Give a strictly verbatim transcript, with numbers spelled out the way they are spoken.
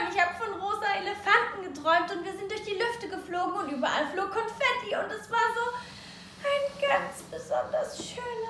träumen. Ich habe von rosa Elefanten geträumt und wir sind durch die Lüfte geflogen und überall flog Konfetti und es war so ein ganz besonders schöner